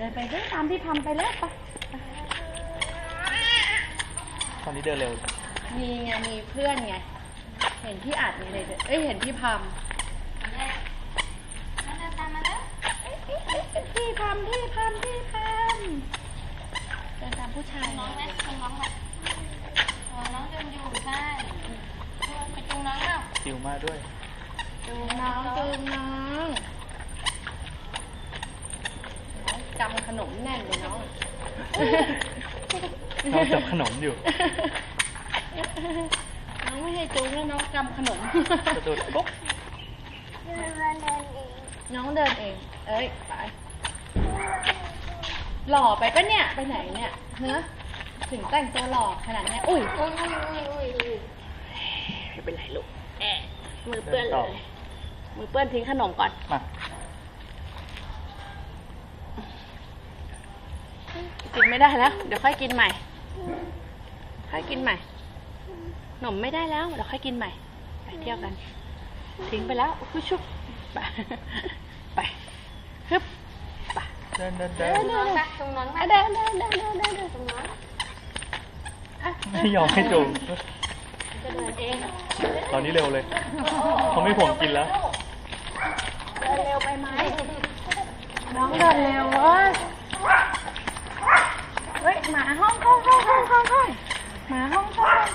ดินไปด้วยตามพี่พัมไปแล้วไปตอนนี้เดินเร็วมีไงมีเพื่อนไงเห็นพี่อัดมีเลยเห็นพี่พัมพี่พัมเดินตามผู้ชายน้องไหมน้องไหมน้องเดินอยู่ใช่ไปจูงน้องเปล่าจิ๋วมาด้วยจูงน้องกำขนมแน่นเลยน้องน้องจับขนมอยู่น้องไม่ให้จูงแล้วน้องกำขนมกระโดดปุ๊บน้องเดินเองเอ้ยไปหล่อไปปะเนี่ยไปไหนเนี่ยเนื้อถึงแต่งตัวหล่อขนาดนี้อุ้ยไม่เป็นไรลูกมือเปื้อนเลยมือเปื้อนทิ้งขนมก่อนมากินไม่ได้แล้วเดี๋ยวค่อยกินใหม่ขนมไม่ได้แล้วเดี๋ยวค่อยกินใหม่ไปเที่ยวกันทิ้งไปแล้วชุบไปฮึบไปเดินจูงน้องไหมเดินจูงน้องไม่ยอมให้จูงจะเดินเองตอนนี้เร็วเลยเขาไม่ห่วงกินแล้วเดินเร็วไปไหมน้องเดินเร็วเฮ้ยหมาห้องหมาห้อง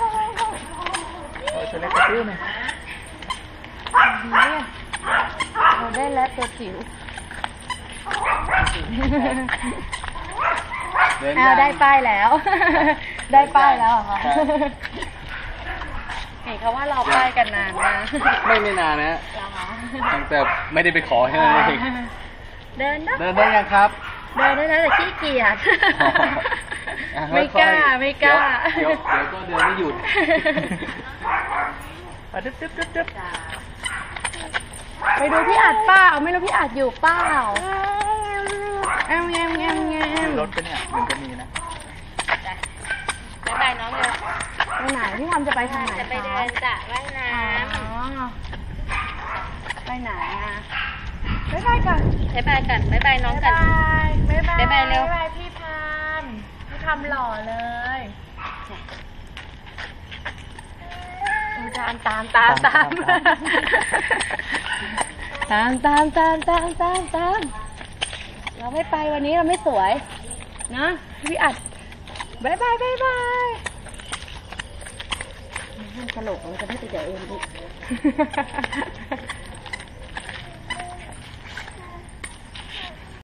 ตัวเล็กกระตื้อหน่อยเราได้แล้วตัวจิ๋วได้ป้ายแล้วได้ป้ายแล้วค่ะเห็นเขาว่ารอป้ายกันนานนะไม่นานนะตั้งแต่ไม่ได้ไปขอแค่นั้นเองเดินได้ยังครับเดินได้แล้วแต่ขี้เกียจไม่กล้าเดี๋ยวก็เดินไม่หยุดดึ๊บไปดูพี่อัดเปล่าไม่รู้พี่อัดอยู่เปล่าแงมรถก็เนี่ยมันจะมีนะบ๊ายบายน้องเลยไปไหนพี่ทำจะไปทางไหนจะไปเดินสระว่ายน้ำไปไหนบ๊ายบายก่อนบ๊ายบายน้องกันบ๊ายบายเร็วพี่ทำหล่อเลยตามเราไม่ไปวันนี้เราไม่สวยนะพี่อัดบ๊ายบายตลกมันจะไม่ไปเจอเองดิ